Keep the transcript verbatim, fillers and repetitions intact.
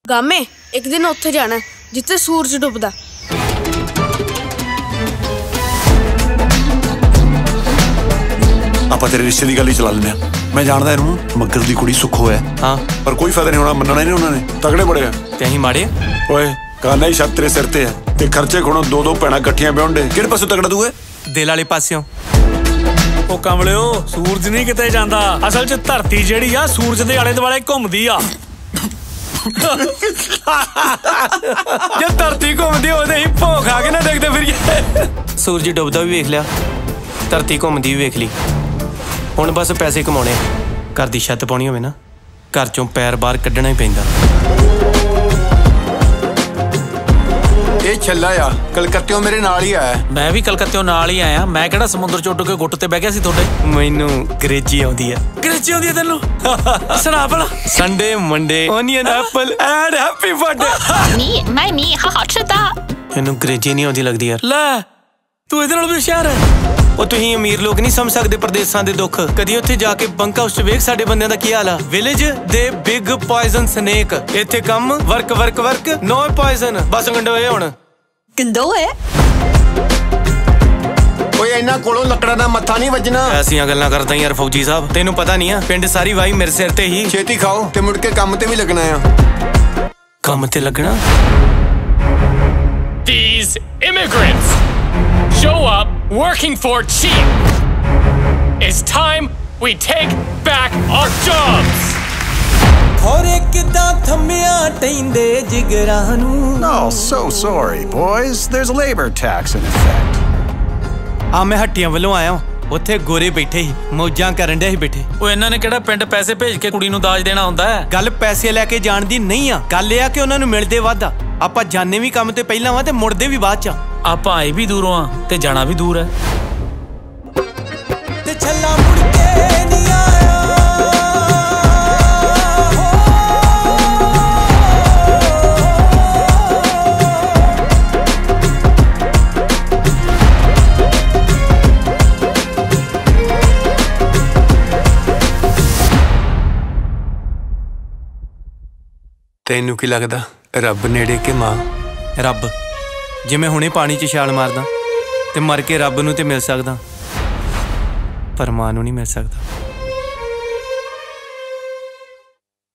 गामे एक दिन उत्थे जाना जिथे सूरज डुबदा। ਆਪਾਂ तेरे रिश्ते की गल ही चला लें। मैं जानता इनू मगर की कुड़ी सुखो है। हाँ पर कोई फायदा नहीं होना, मनना ही नहीं उन्होंने। तगड़े बड़े हैं ते असीं माड़े। ओए काना ही छत तेरे सिर ते है ते खर्चे खुणो दो दो भैणां इकट्ठियां ब्याहुण दे। किहड़े पासों तगड़ा तू है? दिल वाले पासों। ओ कमलिओ सूरज नहीं किते जांदा, असल च धरती जिहड़ी आ सूरज दे आले दुआले घुमदी आ। जे धरती घुमदी होवे ही भौ खा के ना देखदे फिर। सूरज डुबदा भी वेख लिया, धरती घुमदी भी वेख ली। हुण बस पैसे कमाने, घर दी छत पाउणी होवे ना, घर चों पैर बाहर कड्ढना ही पैंदा। ਇਹ ਛੱਲਾ ਆ ਕਲਕੱਤਿਓਂ ਮੇਰੇ ਨਾਲ ਹੀ ਆਇਆ। मैं भी कलकत्तेों नाल ही आया। मैं किहड़ा समुंदर चों ਉੱਡ ਕੇ ਗੁੱਟ ਤੇ ਬਹਿ ਗਿਆ ਸੀ ਤੁਹਾਡੇ। मैनू अंग्रेजी आउंदी आ। अंग्रेजी आउंदी आ तैनूं? सुना भला। Sunday Monday onion apple and happy birthday. नी मैं नी हाँ हाँ छता। मैनू अंग्रेजी नहीं आउंदी लगदी यार। ਲੈ ਤੂੰ ਇਹਦੇ ਨਾਲ ਵੀ ਹੁਸ਼ਿਆਰ ਹੈ। ਉਹ ਤੁਸੀਂ ਅਮੀਰ ਲੋਕ ਨਹੀਂ ਸਮਝ ਸਕਦੇ ਪ੍ਰਦੇਸਾਂ ਦੇ ਦੁੱਖ। ਕਦੀ ਉੱਥੇ ਜਾ ਕੇ ਬੰਕ ਹਾਊਸ 'ਚ ਵੇਖ ਸਾਡੇ ਬੰਦਿਆਂ ਦਾ ਕੀ ਹਾਲ ਆ। ਵਿਲੇਜ ਦੇ ਬਿਗ ਪੋਇਜ਼ਨ ਸਨੇਕ। ਇੱਥੇ ਕੰਮ work work work no poison. ਬਸ ਗੰਡੋਏ ਹੁਣ ਗੰਡੋਏ। ਓਏ ਇਹਨਾਂ ਕੋਲੋਂ ਲੱਕੜਾਂ ਦਾ ਮੱਥਾ ਨਹੀਂ ਵੱਜਣਾ। ਐਸੀਆਂ ਗੱਲਾਂ ਕਰਦਾ ਯਾਰ ਫੌਜੀ ਸਾਹਿਬ, ਤੈਨੂੰ ਪਤਾ ਨਹੀਂ ਆ ਪਿੰਡ ਸਾਰੀ ਵਾਈ ਮੇਰੇ ਸਿਰ ਤੇ ਹੀ। ਛੇਤੀ ਖਾਓ ਤੇ ਮੁੜ ਕੇ ਕੰਮ ਤੇ ਵੀ ਲੱਗਣਾ ਆ। ਕੰਮ ਤੇ ਲੱਗਣਾ? These immigrants show up working for cheap. It's time we take back our jobs. ਹੋਰੇ ਕਿਦਾਂ ਥੰਮਿਆ ਟੈਂਦੇ ਜਿਗਰਾਂ ਨੂੰ। Oh, so sorry, boys. There's a labor tax in effect. ਆ ਮੈਂ ਹੱਟੀਆਂ ਵੱਲੋਂ ਆਇਆ। ਉੱਥੇ ਗੋਰੇ ਬੈਠੇ ਸੀ, ਮੌਜਾਂ ਕਰਨ ਡਿਆ ਸੀ ਬੈਠੇ। ਉਹ ਇਹਨਾਂ ਨੇ ਕਿਹੜਾ ਪਿੰਡ ਪੈਸੇ ਭੇਜ ਕੇ ਕੁੜੀ ਨੂੰ ਦਾਜ ਦੇਣਾ ਹੁੰਦਾ ਹੈ। ਗੱਲ ਪੈਸੇ ਲੈ ਕੇ ਜਾਣ ਦੀ ਨਹੀਂ ਆ, ਗੱਲ ਇਹ ਆ ਕਿ ਉਹਨਾਂ ਨੂੰ ਮਿਲਦੇ ਵੱਧ ਆ। ਆਪਾਂ ਜਾਣੇ ਵੀ ਕੰਮ ਤੇ ਪਹਿਲਾਂ ਵਾ ਤੇ ਮੁੜਦੇ ਵੀ ਬਾਅਦ ਚ। ਆਪਾਂ ਆਏ ਵੀ ਦੂਰੋਂ ਆ ਤੇ ਜਾਣਾ ਵੀ ਦੂਰ ਹੈ। ਤੇ ਛੱਲਾ ਮੁੜ ਕੇ ਨਹੀਂ ਆਇਆ। ਤੈਨੂੰ ਕੀ ਲੱਗਦਾ ਰੱਬ ਨੇੜੇ ਕਿ ਮਾਂ? ਰੱਬ ਜਿਵੇਂ ਹੁਣੇ ਪਾਣੀ 'ਚ ਛਾਲ ਮਾਰਦਾ ਤੇ ਮਰ ਕੇ ਰੱਬ ਨੂੰ ਤੇ ਮਿਲ ਸਕਦਾ, ਪਰ ਮਾਂ ਨੂੰ ਨਹੀਂ ਮਿਲ ਸਕਦਾ।